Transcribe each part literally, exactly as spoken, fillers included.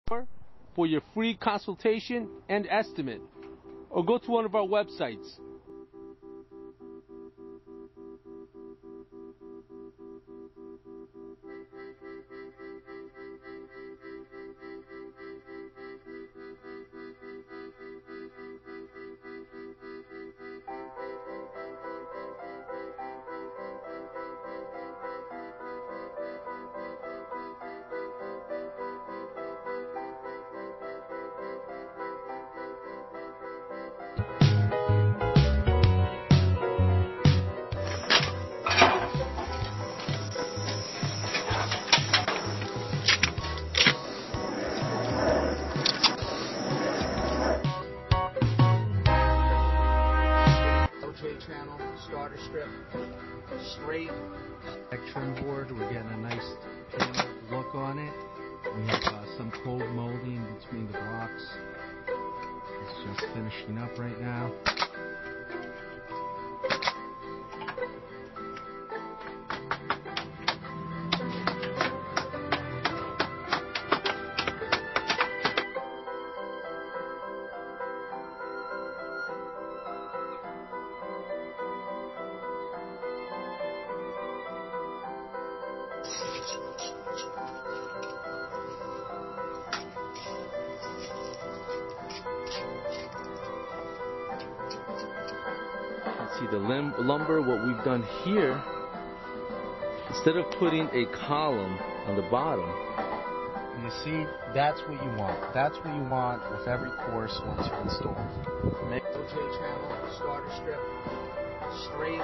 for your free consultation and estimate, or go to one of our websites. Channel, starter strip, straight. Trim board, we're getting a nice panel look on it. We have uh, some cold molding between the blocks. It's just finishing up right now. See the lim lumber, what we've done here, instead of putting a column on the bottom. You see, that's what you want. That's what you want with every course once you're installed. Make O J channel, starter strip, straight.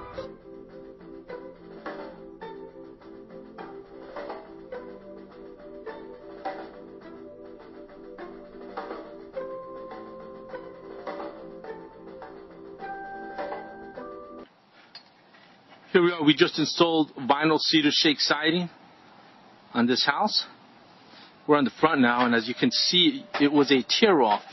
Here we are, we just installed vinyl cedar shake siding on this house. We're on the front now, and as you can see, it was a tear off